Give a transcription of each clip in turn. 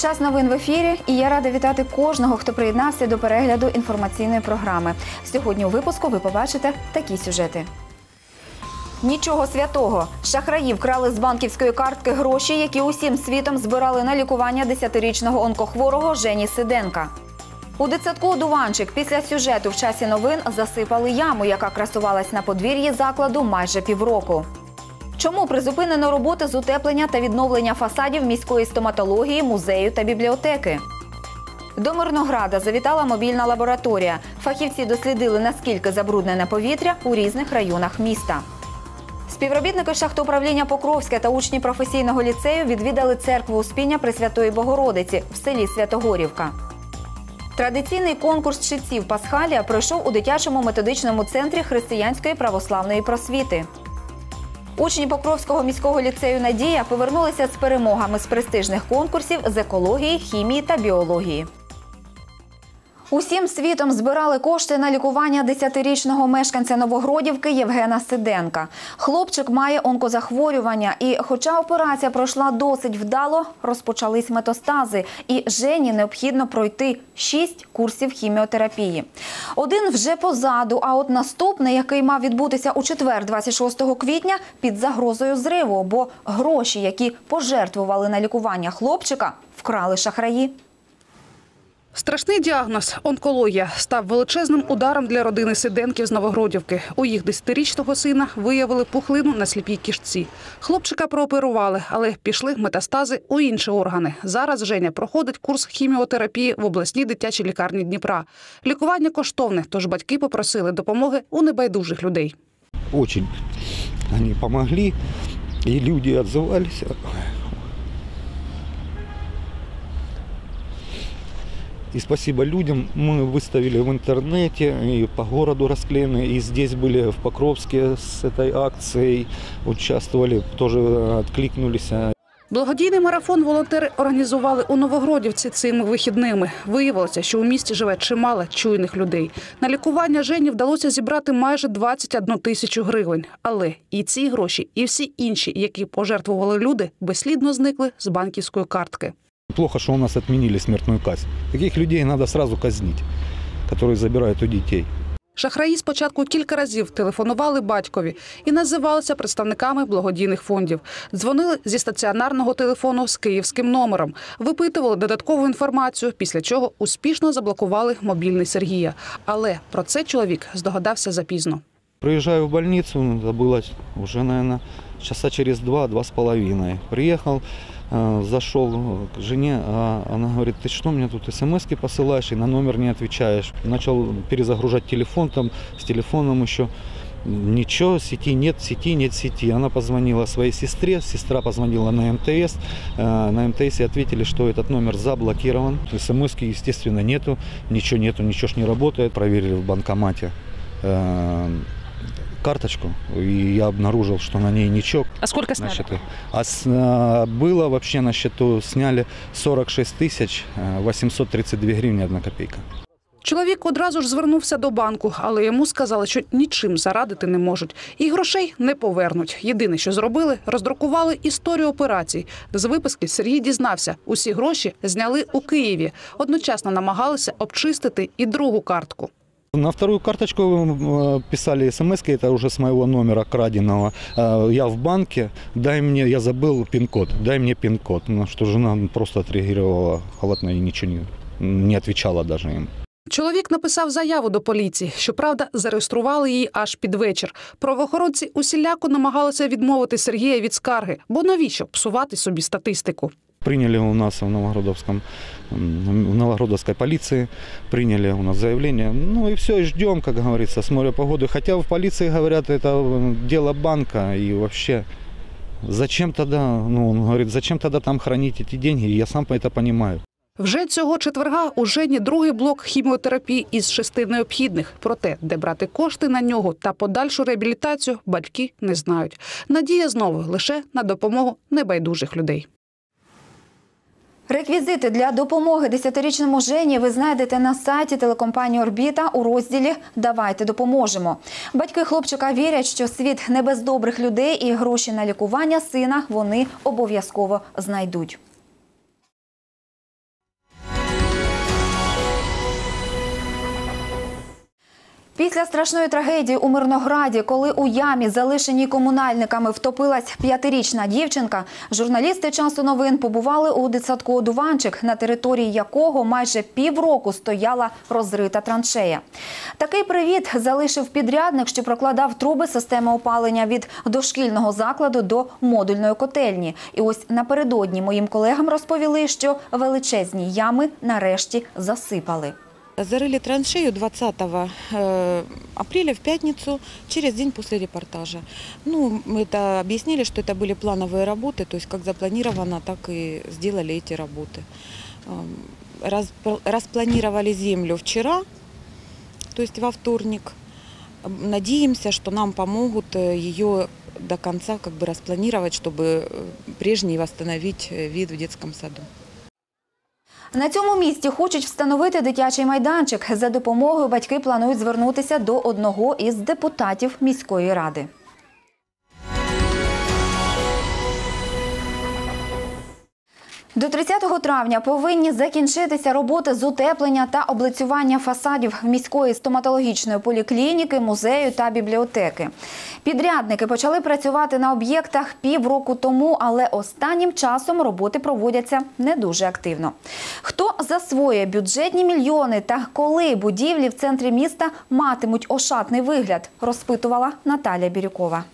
Час новин в ефірі, і я рада вітати кожного, хто приєднався до перегляду інформаційної програми. Сьогодні у випуску ви побачите такі сюжети. Нічого святого. Шахраї вкрали з банківської картки гроші, які усім світом збирали на лікування 10-річного онкохворого Жені Сиденка. У дитсадку «Одуванчик» після сюжету в часі новин засипали яму, яка красувалась на подвір'ї закладу майже півроку. Чому призупинено роботи з утеплення та відновлення фасадів міської стоматології, музею та бібліотеки? До Мирнограда завітала мобільна лабораторія. Фахівці дослідили, наскільки забруднене повітря у різних районах міста. Співробітники шахтоуправління Покровське та учні професійного ліцею відвідали церкву Успіння Пресвятої Богородиці в селі Святогорівка. Традиційний конкурс читців «Пасхалія» пройшов у дитячому методичному центрі християнської православної просвіти. Учні Покровського міського ліцею «Надія» повернулися з перемогами з престижних конкурсів з екології, хімії та біології. Усім світом збирали кошти на лікування 10-річного мешканця Новогродівки Євгена Сиденка. Хлопчик має онкозахворювання і, хоча операція пройшла досить вдало, розпочались метастази і Жені необхідно пройти 6 курсів хіміотерапії. Один вже позаду, а от наступний, який мав відбутися у четвер, 26 квітня, під загрозою зриву, бо гроші, які пожертвували на лікування хлопчика, вкрали шахраї. Страшний діагноз – онкологія – став величезним ударом для родини Сиденків з Новогродівки. У їх 10-річного сина виявили пухлину на сліпій кістці. Хлопчика прооперували, але пішли метастази у інші органи. Зараз Женя проходить курс хіміотерапії в обласній дитячій лікарні Дніпра. Лікування коштовне, тож батьки попросили допомоги у небайдужих людей. Очень вони допомогли, і люди відзивалися. И спасибо людям, мы выставили в интернете, и по городу расклеены, и здесь были в Покровске с этой акцией, участвовали, тоже откликнулись. Благодійний марафон волонтери організували у Новогродівці цими вихідними. Виявилося, що у місті живе чимало чуйних людей. На лікування Жені вдалося зібрати майже 21 тисячу гривень. Але і ці гроші, і всі інші, які пожертвували люди, безслідно зникли з банківської картки. Плохо, что у нас отменили смертную казнь. Таких людей надо сразу казнить, которые забирают у детей. Шахраї спочатку кілька разів телефонували батькові і називалися представниками благодійних фондів. Дзвонили зі стаціонарного телефону з київським номером, випитували додаткову інформацію, після чого успішно заблокували мобільний Сергія. Але про це чоловік здогадався запізно. Приезжаю в больницу, это было уже, наверное, часа через 2-2,5. Приехал, зашел к жене, она говорит: ты что, мне тут смс-ки посылаешь и на номер не отвечаешь. Начал перезагружать телефон, там с телефоном еще ничего, сети нет, сети. Она позвонила своей сестре, сестра позвонила на МТС. На МТС ответили, что этот номер заблокирован. СМС-ки, естественно, нету, ничего ж не работает. Проверили в банкомате карточку, и я обнаружил, что на ней ничего. А сколько сняли? Было вообще на счету, сняли 46 832 гривни 1 копейка. Чоловік одразу ж звернувся до банку, але йому сказали, що нічим зарадити не можуть. І грошей не повернуть. Єдине, що зробили, роздрукували історію операцій. З виписки Сергій дізнався, усі гроші зняли у Києві. Одночасно намагалися обчистити і другу картку. На вторую карточку писали смс-ки, это уже с моего номера краденого. Я в банке, дай мне, я забыл пин-код, дай мне пин-код. На что жена просто отреагировала холодно и ничего не отвечала даже им. Чоловік написав заяву до поліції. Щоправда, зареєстрували її аж під вечір. Правоохоронці усіляко намагалися відмовити Сергія від скарги. Бо навіщо псувати собі статистику? Приняли у нас в Новогродовской полиции, приняли у нас заявление. Ну и все, и ждем, как говорится, смотря погоду. Хотя в полиции говорят, это дело банка и вообще зачем тогда, он говорит, зачем тогда там хранить эти деньги, я сам это понимаю. Вже цього четверга у Жені другий блок хіміотерапії із 6 необхідних. Проте, де брати кошти на нього та подальшу реабілітацію, батьки не знають. Надія знову лише на допомогу небайдужих людей. Реквізити для допомоги 10-річному Жені ви знайдете на сайті телекомпанії «Орбіта» у розділі «Давайте допоможемо». Батьки хлопчика вірять, що світ не без добрих людей і гроші на лікування сина вони обов'язково знайдуть. Після страшної трагедії у Мирнограді, коли у ямі, залишеній комунальниками, втопилась 5-річна дівчинка, журналісти «Часу новин» побували у дитсадку «Одуванчик», на території якого майже півроку стояла розрита траншея. Такий привіт залишив підрядник, що прокладав труби системи опалення від дошкільного закладу до модульної котельні. І ось напередодні моїм колегам розповіли, що величезні ями нарешті засипали. Зарыли траншею 20 апреля в пятницу, через день после репортажа. Мы это объяснили, что это были плановые работы, то есть как запланировано, так и сделали эти работы. Распланировали землю вчера, то есть во вторник. Надеемся, что нам помогут ее до конца распланировать, чтобы прежний восстановить вид в детском саду. На цьому місці хочуть встановити дитячий майданчик. За допомогою батьки планують звернутися до одного із депутатів міської ради. До 30 травня повинні закінчитися роботи з утеплення та облицювання фасадів міської стоматологічної поліклініки, музею та бібліотеки. Підрядники почали працювати на об'єктах півроку тому, але останнім часом роботи проводяться не дуже активно. Хто засвоює бюджетні мільйони та коли будівлі в центрі міста матимуть ошатний вигляд, розпитувала Наталія Бірюкова.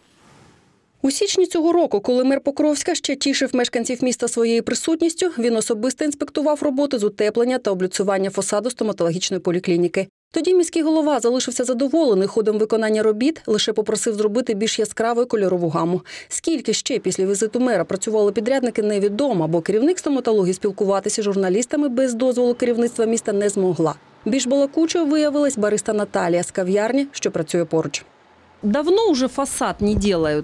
У січні цього року, коли мер Покровська ще тішив мешканців міста своєю присутністю, він особисто інспектував роботи з утеплення та облицювання фасаду стоматологічної поліклініки. Тоді міський голова залишився задоволений ходом виконання робіт, лише попросив зробити більш яскраву кольорову гаму. Скільки ще після візиту мера працювали підрядники, невідомо, бо керівник стоматології спілкуватися з журналістами без дозволу керівництва міста не змогла. Більш балакучою виявилась бариста Наталія з кав'ярні, що працює поруч. Давно уже фасад не делают?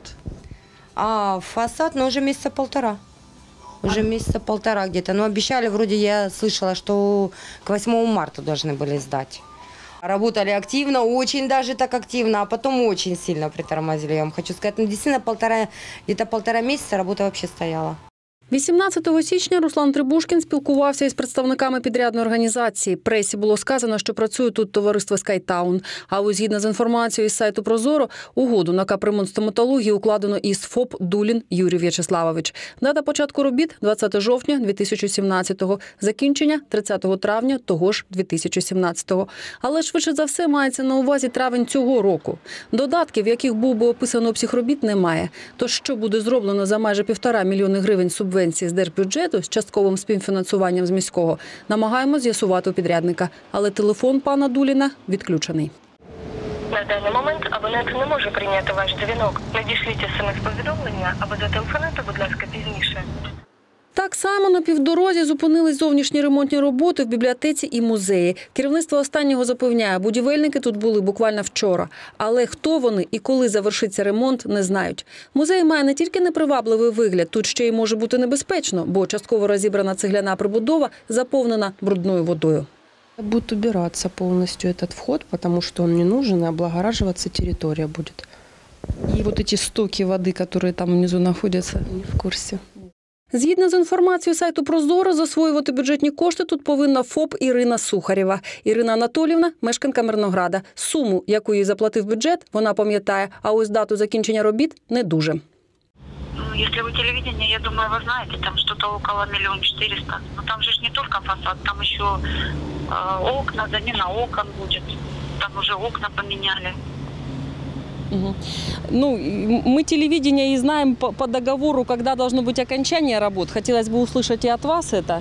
А фасад, уже месяца полтора. Уже месяца полтора где-то. Но обещали, вроде я слышала, что к 8 марта должны были сдать. Работали активно, очень даже так активно, а потом очень сильно притормозили, я вам хочу сказать. Действительно, где-то полтора месяца работа вообще стояла. 18 січня Руслан Трибушкін спілкувався із представниками підрядної організації. Пресі було сказано, що працює тут товариство «Скайтаун». А ось згідно з інформацією із сайту «Прозоро», угоду на капремонт стоматології укладено із ФОП «Дулін» Юрій В'ячеславович. Дата початку робіт – 20 жовтня 2017-го, закінчення – 30 травня того ж 2017-го. Але швидше за все мається на увазі травень цього року. Додатків, в яких був би описано обсяг робіт, немає. Тож що буде зроблено за майже 1,5 мільйони гривень субвенції з держбюджету з частковим співфінансуванням з міського, намагаємося з'ясувати у підрядника. Але телефон пана Дуліна відключений. На даний момент абонент не може прийняти ваш дзвінок. Надішліть смс-повідомлення або зателефонуйте, будь ласка, пізніше. Так само на півдорозі зупинились зовнішні ремонтні роботи в бібліотеці і музеї. Керівництво останнього запевняє, будівельники тут були буквально вчора. Але хто вони і коли завершиться ремонт, не знають. Музей має не тільки непривабливий вигляд, тут ще й може бути небезпечно, бо частково розібрана цегляна прибудова заповнена брудною водою. Будет убираться полностью этот вход, потому что он не нужен, и облагораживаться территория будет. И вот эти стоки воды, которые там внизу находятся, не в курсе. Згідно з інформацією сайту «Прозоро», засвоювати бюджетні кошти тут повинна ФОП Ірина Сухарєва. Ірина Анатоліївна – мешканка Мирнограда. Суму, яку їй заплатив бюджет, вона пам'ятає, а ось дату закінчення робіт – не дуже. Если вы телевидение, я думаю, вы знаете, там что-то около 1 400 000. Но там же ж не только фасад, там еще окна, замена окон будет. Там уже окна поменяли. Угу. Мы телевидение и знаем по договору, когда должно быть окончание работ. Хотелось бы услышать и от вас это.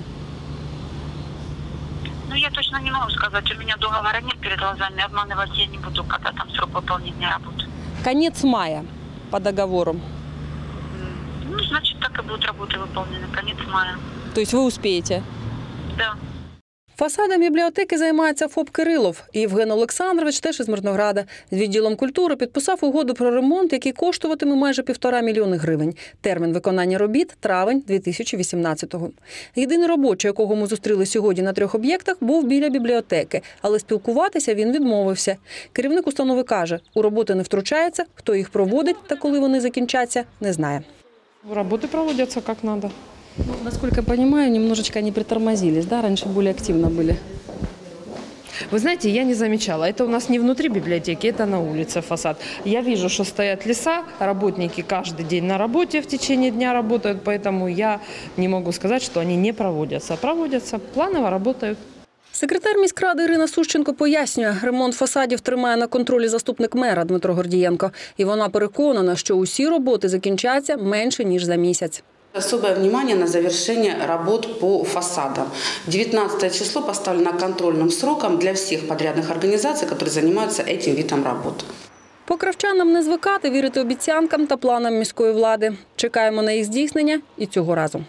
Я точно не могу сказать, у меня договора нет перед глазами, обманывать я не буду, когда там срок выполнения работы. Конец мая по договору. Значит, так и будут работы выполнены, конец мая. То есть вы успеете? Да. Фасадом бібліотеки займається ФОП «Кирилов». Євген Олександрович теж із Мирнограда. З відділом культури підписав угоду про ремонт, який коштуватиме майже 1,5 мільйони гривень. Термін виконання робіт – травень 2018-го. Єдиний робочий, якого ми зустріли сьогодні на 3 об'єктах, був біля бібліотеки. Але спілкуватися він відмовився. Керівник установи каже, у роботи не втручається, хто їх проводить та коли вони закінчаться, не знає. Работы проводятся как надо. Насколько я понимаю, немножечко они притормозились, да? Раньше более активно были. Вы знаете, я не замечала. Это у нас не внутри библиотеки, это на улице фасад. Я вижу, что стоят леса, работники каждый день на работе в течение дня работают, поэтому я не могу сказать, что они не проводятся. Проводятся, планово работают. Секретар міськради Ірина Сущенко пояснює, ремонт фасадів тримає на контролі заступник мера Дмитро Гордієнко. І вона переконана, що усі роботи закінчаться менше, ніж за місяць. Особое внимание на завершение работ по фасадам. 19 число поставлено контрольным сроком для всех подрядных организаций, которые занимаются этим видом работ. Покравчанам не звикати вірити обіцянкам та планам міської влади. Чекаємо на їх здійснення і цього разу.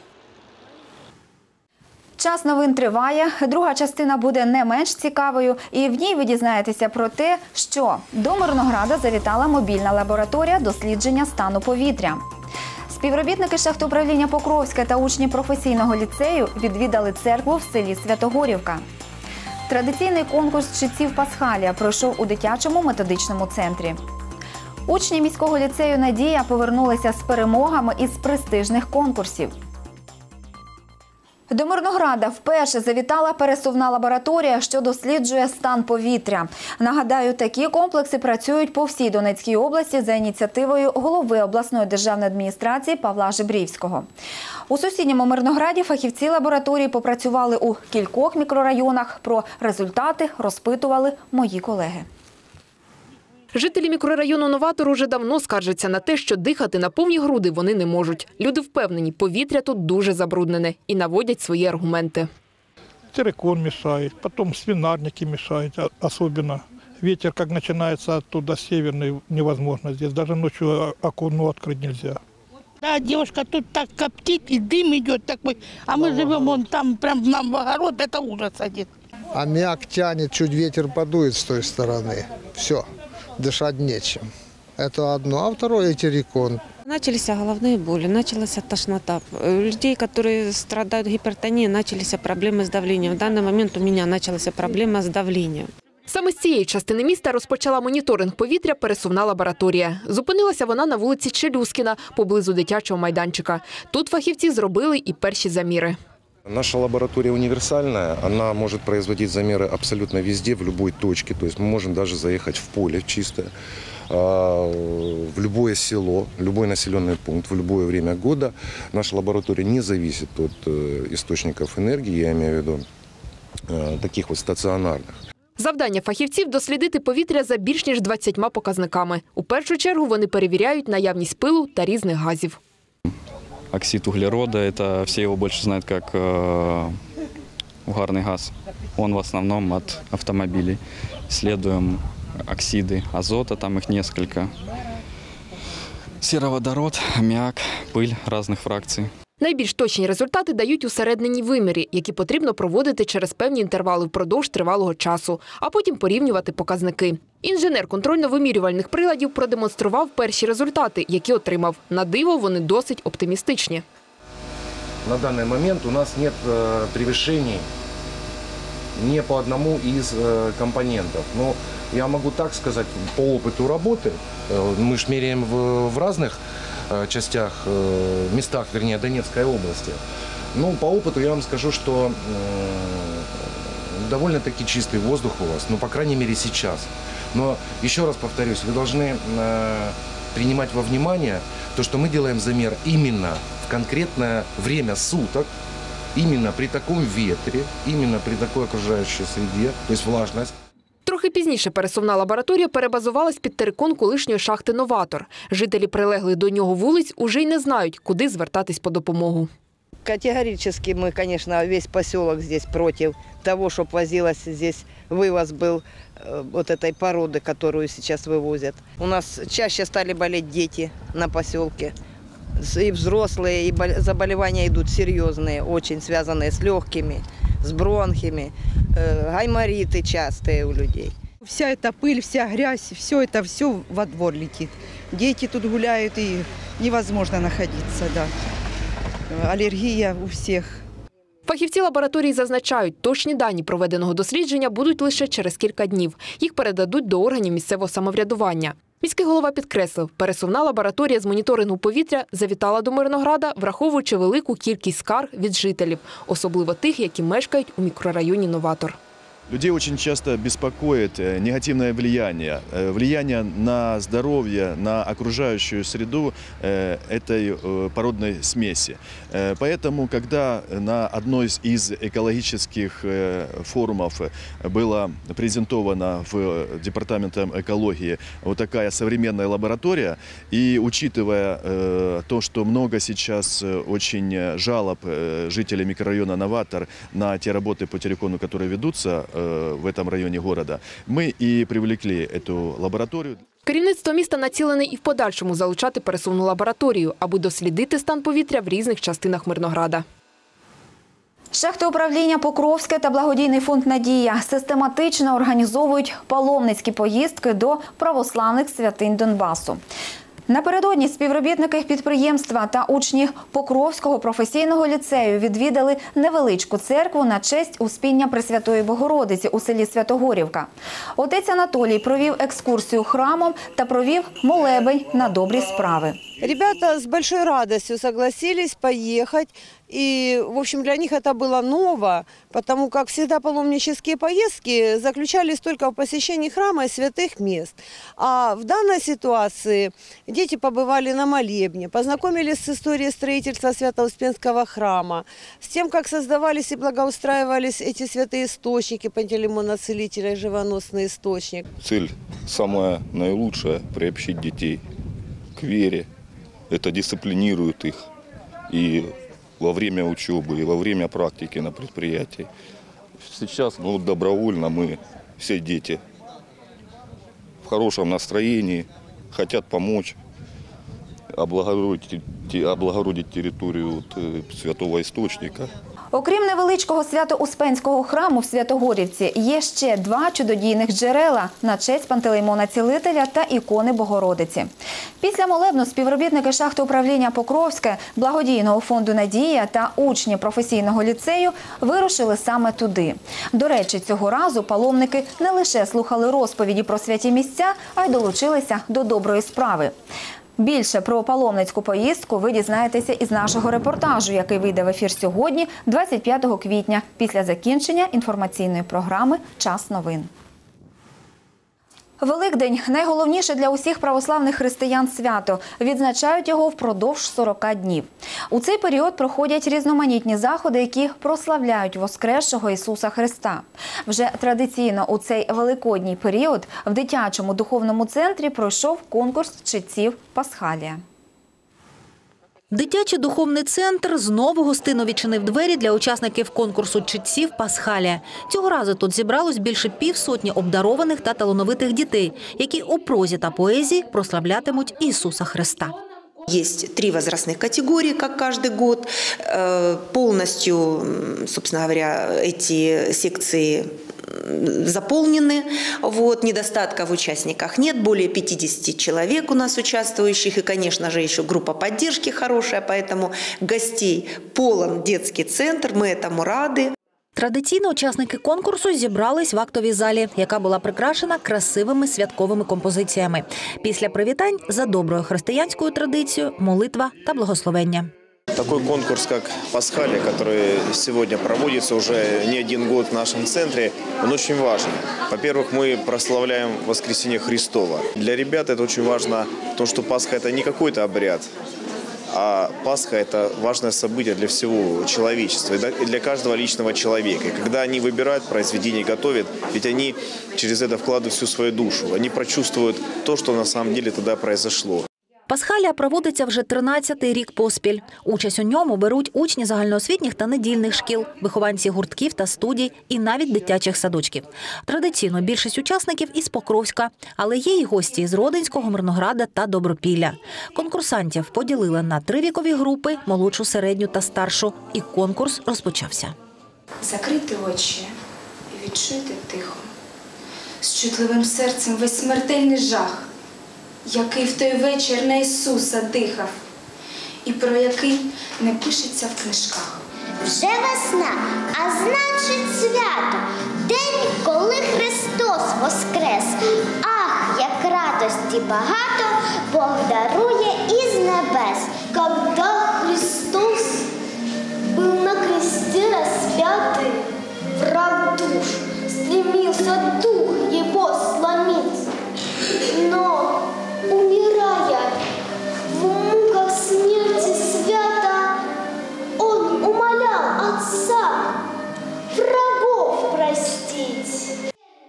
Час новин триває. Друга частина буде не менш цікавою. І в ній ви дізнаєтеся про те, що до Мирнограда завітала мобільна лабораторія дослідження стану повітря. Співробітники шахтоуправління Покровська та учні професійного ліцею відвідали церкву в селі Святогорівка. Традиційний конкурс читців Пасхалія пройшов у дитячому методичному центрі. Учні міського ліцею «Надія» повернулися з перемогами із престижних конкурсів. До Мирнограда вперше завітала пересувна лабораторія, що досліджує стан повітря. Нагадаю, такі комплекси працюють по всій Донецькій області за ініціативою голови обласної державної адміністрації Павла Жебрівського. У сусідньому Мирнограді фахівці лабораторії попрацювали у кількох мікрорайонах. Про результати розпитували мої колеги. Жителі мікрорайону Новатор уже давно скаржаться на те, що дихати на повні груди вони не можуть. Люди впевнені, повітря тут дуже забруднене і наводять свої аргументи. Террикон мешает, потом свинарники мешают особенно. Ветер, как начинается оттуда северный, невозможно здесь. Даже ночью окно открыть нельзя. Да, девушка, тут так коптит, и дым идет такой, а мы живем вон там, прям нам в огород, это ужас один. Аммиак тянет, чуть ветер подует с той стороны. Все. Дышать нечем. Это одно. А второе – террикон. Начались головные боли, началась тошнота. У людей, которые страдают гипертонией, начались проблемы с давлением. В данный момент у меня началась проблема с давлением. Саме з цієї частини міста розпочала моніторинг повітря пересувна лабораторія. Зупинилася вона на вулиці Челюскіна, поблизу дитячого майданчика. Тут фахівці зробили і перші заміри. Наша лаборатория универсальная, она может производить замеры абсолютно везде, в любой точке. То есть мы можем даже заехать в поле чистое, в любое село, любой населенный пункт, в любое время года. Наша лаборатория не зависит от источников энергии, я имею в виду таких вот стационарных. Завдання фахівців – дослідити повітря за більш ніж 20 показниками. У першу чергу вони перевіряють наявність пилу та різних газів. Оксид углерода, это все его больше знают как угарный газ. Он в основном от автомобилей. Исследуем оксиды азота, там их несколько. Сероводород, аммиак, пыль разных фракций. Найбільш точні результати дають усередненні вимірі, які потрібно проводити через певні інтервали впродовж тривалого часу, а потім порівнювати показники. Інженер контрольно-вимірювальних приладів продемонстрував перші результати, які отримав. На диво, вони досить оптимістичні. На данный момент у нас нет превышений ни по одному из компонентов. Но я могу так сказать, по опыту работы, мы ж меряем в разных частях, местах, вернее, Донецкой области. Ну, по опыту я вам скажу, что довольно-таки чистый воздух у вас, ну, по крайней мере, сейчас. Но, еще раз повторюсь, вы должны принимать во внимание то, что мы делаем замер именно в конкретное время суток, именно при таком ветре, именно при такой окружающей среде, то есть влажность. Трохи пізніше пересувна лабораторія перебазувалась під терикон колишньої шахти «Новатор». Жителі прилеглих до нього вулиць уже й не знають, куди звертатись по допомогу. Категорически мы, конечно, весь поселок здесь против того, чтобы возилась здесь, вывоз был вот этой породы, которую сейчас вывозят. У нас чаще стали болеть дети на поселке. И взрослые, и заболевания идут серьезные, очень связанные с легкими, с бронхами, гаймориты частые у людей. Вся эта пыль, вся грязь, все во двор летит. Дети тут гуляют, и невозможно находиться, да. Алергія у всіх. Фахівці лабораторії зазначають, точні дані проведеного дослідження будуть лише через кілька днів. Їх передадуть до органів місцевого самоврядування. Міський голова підкреслив, пересувна лабораторія з моніторингу повітря завітала до Мирнограда, враховуючи велику кількість скарг від жителів, особливо тих, які мешкають у мікрорайоні Новатор. Людей очень часто беспокоит негативное влияние на здоровье, на окружающую среду этой породной смеси. Поэтому, когда на одной из экологических форумов была презентована в Департаментом экологии вот такая современная лаборатория, и учитывая то, что много сейчас очень жалоб жителей микрорайона Новатор на те работы по террикону, которые ведутся в этом районе города, ми і привлекли цю лабораторію. Керівництво міста націлене і в подальшому залучати пересувну лабораторію, аби дослідити стан повітря в різних частинах Мирнограда. Шахти управління Покровське та благодійний фонд «Надія» систематично організовують паломницькі поїздки до православних святинь Донбасу. Напередодні співробітники підприємства та учні Покровського професійного ліцею відвідали невеличку церкву на честь Успіння Пресвятої Богородиці у селі Святогорівка. Отець Анатолій провів екскурсію храмом та провів молебень на добрі справи. Ребята с большой радостью согласились поехать. И, в общем, для них это было ново, потому как всегда паломнические поездки заключались только в посещении храма и святых мест. А в данной ситуации дети побывали на молебне, познакомились с историей строительства Свято-Успенского храма, с тем, как создавались и благоустраивались эти святые источники Пантелеймона Целителя и живоносный источник. Цель самая наилучшая – приобщить детей к вере. Это дисциплинирует их и во время учебы, и во время практики на предприятии. Сейчас добровольно мы, все дети, в хорошем настроении, хотят помочь облагородить территорию святого источника. Окрім невеличкого Свято-Успенського храму в Святогорівці, є ще два чудодійних джерела на честь Пантелеймона Цілителя та ікони Богородиці. Після молебну співробітники шахти управління Покровське, благодійного фонду «Надія» та учні професійного ліцею вирушили саме туди. До речі, цього разу паломники не лише слухали розповіді про святі місця, а й долучилися до доброї справи. Більше про паломницьку поїздку ви дізнаєтеся із нашого репортажу, який вийде в ефір сьогодні, 25 квітня, після закінчення інформаційної програми «Час новин». Великдень – найголовніше для усіх православних християн свято. Відзначають його впродовж 40 днів. У цей період проходять різноманітні заходи, які прославляють Воскресшого Ісуса Христа. Вже традиційно у цей великодній період в дитячому духовному центрі пройшов конкурс читців «Пасхалія». Дитячий духовний центр знову гостинно відчинив двері для учасників конкурсу читців «Пасхалія». Цього разу тут зібралось більше півсотні обдарованих та талановитих дітей, які у прозі та поезії прославлятимуть Ісуса Христа. Есть 3 возрастных категории, как каждый год. Полностью, собственно говоря, эти секции заполнены. Недостатков в участниках нет. Более 50 человек у нас участвующих. И, конечно же, еще группа поддержки хорошая. Поэтому гостей полон детский центр. Мы этому рады. Традиційно учасники конкурсу зібрались в актовій залі, яка була прикрашена красивими святковими композиціями. Після привітань за доброю християнською традицією молитва та благословення. Такой конкурс, как «Пасхалия», который сегодня проводится уже не один год в нашем центре, он очень важен. Во-первых, мы прославляем Воскресение Христова. Для ребят это очень важно, потому что Пасха – это не какой-то обряд, а Пасха – это важное событие для всего человечества и для каждого личного человека. И когда они выбирают произведение, готовят, ведь они через это вкладывают всю свою душу. Они прочувствуют то, что на самом деле тогда произошло. Пасхалія проводиться вже 13-й рік поспіль. Участь у ньому беруть учні загальноосвітніх та недільних шкіл, вихованці гуртків та студій і навіть дитячих садочків. Традиційно більшість учасників із Покровська, але є й гості із Родинського, Мирнограда та Добропілля. Конкурсантів поділили на 3 вікові групи – молодшу, середню та старшу. І конкурс розпочався. Закрити очі і відчути тихо, з чутливим серцем весь смертельний жах, який в той вечір на Ісуса дихав, і про який не пишеться в книжках. Вже весна, а значить свято, день, коли Христос воскрес. Ах, як радості багато Бог дарує із небес. Когда Христос был на кресте распятый, враг душ,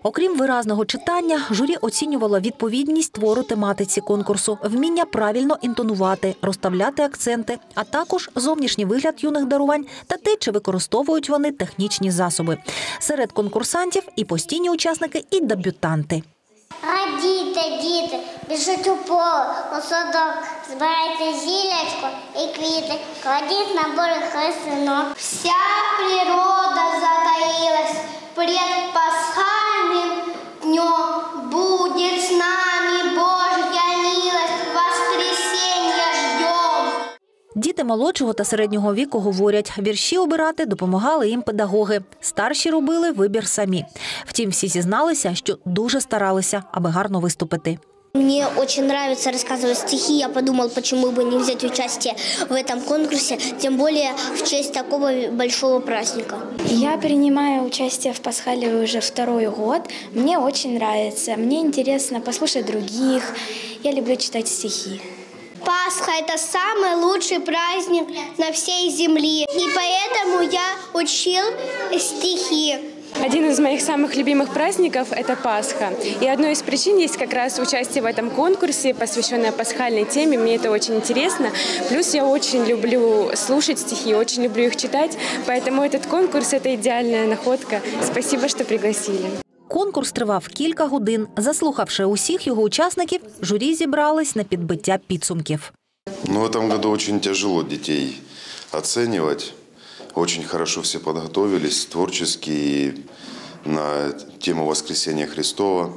Окрім виразного читання, журі оцінювало відповідність твору тематиці конкурсу, вміння правильно інтонувати, розставляти акценти, а також зовнішній вигляд юних дарувань та те, чи використовують вони технічні засоби. Серед конкурсантів і постійні учасники, і дебютанти. А діти, біжуть у поле, у садок, збирайте зілячко і квіти, кладіть на берег хрестинок. Вся природа затаилась пред пасхальным днем. Будет с нами Божья милость, воскресенья ждем. Діти молодшого та середнього віку говорять, вірші обирати допомагали їм педагоги. Старші робили вибір самі. Втім, всі зізналися, що дуже старалися, аби гарно виступити. Мне очень нравится рассказывать стихи. Я подумал, почему бы не взять участие в этом конкурсе, тем более в честь такого большого праздника. Я принимаю участие в Пасхале уже 2-й год. Мне очень нравится. Мне интересно послушать других. Я люблю читать стихи. Пасха – это самый лучший праздник на всей земле. И поэтому я учил стихи. Один из моих самых любимых праздников – это Пасха. И одной из причин есть как раз участие в этом конкурсе, посвященное пасхальной теме. Мне это очень интересно. Плюс я очень люблю слушать стихи, очень люблю их читать. Поэтому этот конкурс – это идеальная находка. Спасибо, что пригласили. Конкурс тривав кілька годин. Заслухавши усіх його учасників, журі зібрались на підбиття підсумків. В этом году очень тяжело детей оценивать. Очень хорошо все подготовились творчески на тему Воскресения Христова.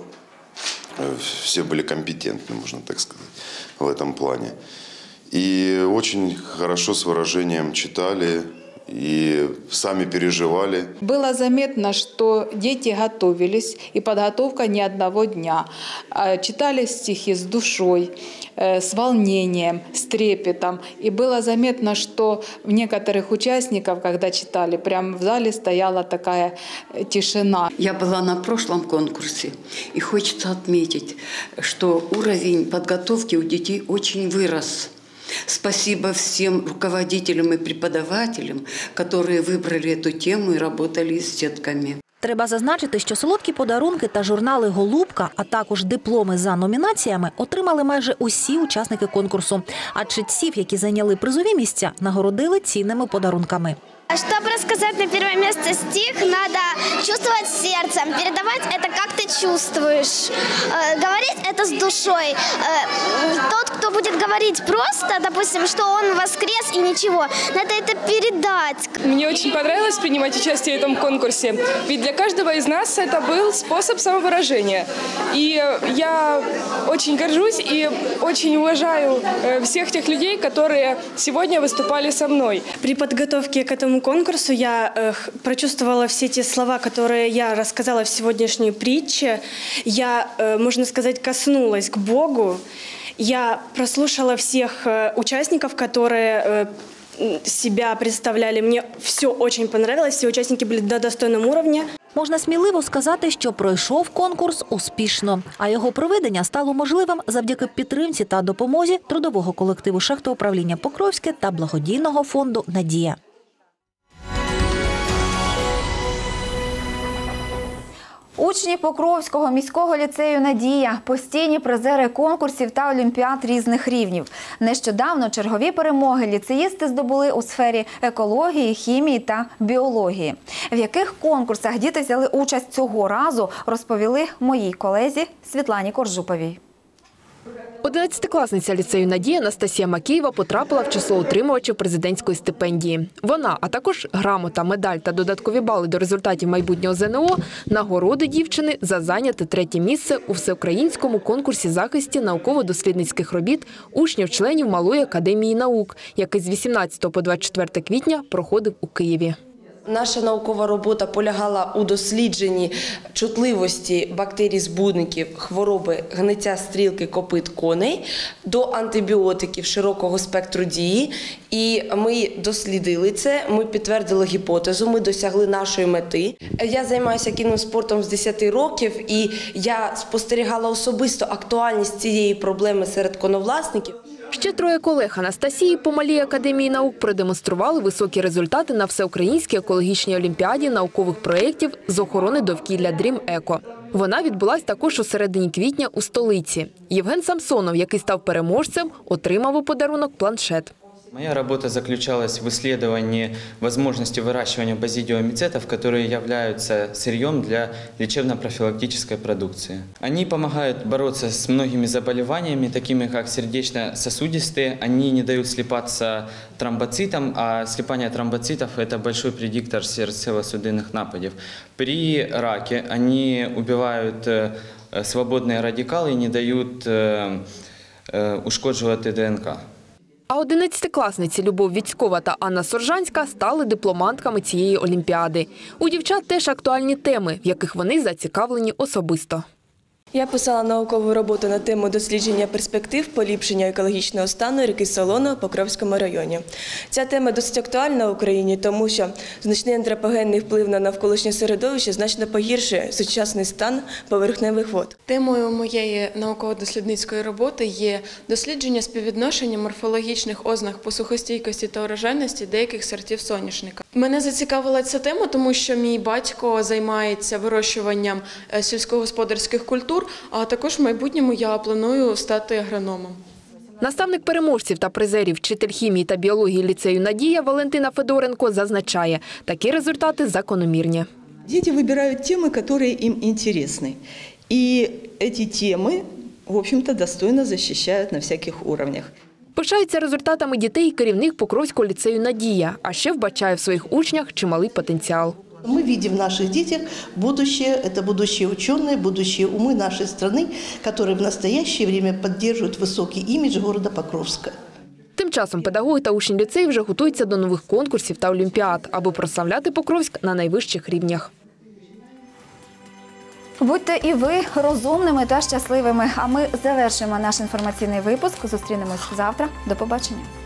Все были компетентны, можно так сказать, в этом плане. И очень хорошо с выражением читали и сами переживали. Было заметно, что дети готовились, и подготовка не одного дня. Читали стихи с душой, с волнением, с трепетом. И было заметно, что в некоторых участников, когда читали, прямо в зале стояла такая тишина. Я была на прошлом конкурсе, и хочется отметить, что уровень подготовки у детей очень вырос. Спасибо всем руководителям и преподавателям, которые выбрали эту тему и работали с детками. Треба зазначити, що солодкі подарунки та журнали «Голубка», а також дипломи за номінаціями отримали майже усі учасники конкурсу. А читців, які зайняли призові місця, нагородили цінними подарунками. Чтобы рассказать на первое место стих, надо чувствовать сердцем, передавать это, как ты чувствуешь, говорить это с душой. Тот, кто будет говорить просто, допустим, что он воскрес и ничего, надо это передать. Мне очень понравилось принимать участие в этом конкурсе, ведь для каждого из нас это был способ самовыражения. И я очень горжусь и очень уважаю всех тех людей, которые сегодня выступали со мной. При подготовке к этому конкурсу я прочувствовала все те слова, которые я рассказала в сегодняшней притче. Я, можно сказать, коснулась к Богу. Я прослушала всех участников, которые себя представляли. Мне все очень понравилось, все участники были на достойном уровне. Можна сміливо сказати, що пройшов конкурс успішно, а його проведення стало можливим завдяки підтримці та допомозі трудового колективу шахтоуправління Покровське та благодійного фонду «Надія». Учні Покровського міського ліцею «Надія» – постійні призери конкурсів та олімпіад різних рівнів. Нещодавно чергові перемоги ліцеїсти здобули у сфері екології, хімії та біології. В яких конкурсах діти взяли участь цього разу, розповіли моїй колезі Світлані Коржуповій. 11-класниця ліцею «Надія» Анастасія Макеєва потрапила в число отримувачів президентської стипендії. Вона, а також грамота, медаль та додаткові бали до результатів майбутнього ЗНО – нагороди дівчини за зайняте 3-е місце у всеукраїнському конкурсі захисті науково-дослідницьких робіт учнів-членів Малої академії наук, який з 18 по 24 квітня проходив у Києві. Наша наукова робота полягала у дослідженні чутливості бактерій-збудників хвороби гниття стрілки копит коней до антибіотиків широкого спектру дії. І ми дослідили це, ми підтвердили гіпотезу, ми досягли нашої мети. Я займаюся кінним спортом з 10 років і я спостерігала особисто актуальність цієї проблеми серед коновласників. Ще 3 колег Анастасії по Малій академії наук продемонстрували високі результати на всеукраїнській екологічній олімпіаді наукових проєктів з охорони довкілля «Дрім Еко». Вона відбулась також у середині квітня у столиці. Євген Самсонов, який став переможцем, отримав у подарунок планшет. Моя работа заключалась в исследовании возможности выращивания базидиомицетов, которые являются сырьем для лечебно-профилактической продукции. Они помогают бороться с многими заболеваниями, такими как сердечно-сосудистые. Они не дают слипаться тромбоцитам, а слипание тромбоцитов – это большой предиктор сердечно-сосудистых нападов. При раке они убивают свободные радикалы и не дают ушкоджувати ДНК. А 11-класниці Любов Віцькова та Анна Соржанська стали дипломантками цієї олімпіади. У дівчат теж актуальні теми, в яких вони зацікавлені особисто. Я писала наукову роботу на тему дослідження перспектив поліпшення екологічного стану ріки Солоно в Покровському районі. Ця тема досить актуальна в Україні, тому що значний антропогенний вплив на навколишнє середовище значно погіршує сучасний стан поверхневих вод. Темою моєї науково-дослідницької роботи є дослідження співвідношення морфологічних ознак посухостійкості та урожайності деяких сортів соняшника. Мене зацікавила ця тема, тому що мій батько займається вирощуванням сільськогосподарських культур, а також в майбутньому я планую стати агрономом. Наставник переможців та призерів, вчитель хімії та біології ліцею «Надія» Валентина Федоренко зазначає, такі результати закономірні. Діти вибирають теми, які їм цікаві. І ці теми, в общем-то, достойно захищають на всяких рівнях. Пишається результатами дітей і керівник Покровського ліцею «Надія», а ще вбачає в своїх учнях чималий потенціал. Мы видим в наших детях будущее, это будущие ученые, будущие умы нашей страны, которые в настоящее время поддерживают высокий имидж города Покровска. Тим часом педагоги та учні ліцею вже готуються до нових конкурсів та олімпіад, аби прославляти Покровськ на найвищих рівнях. Будьте і ви розумними та щасливими. А ми завершуємо наш інформаційний випуск. Зустрінемось завтра. До побачення.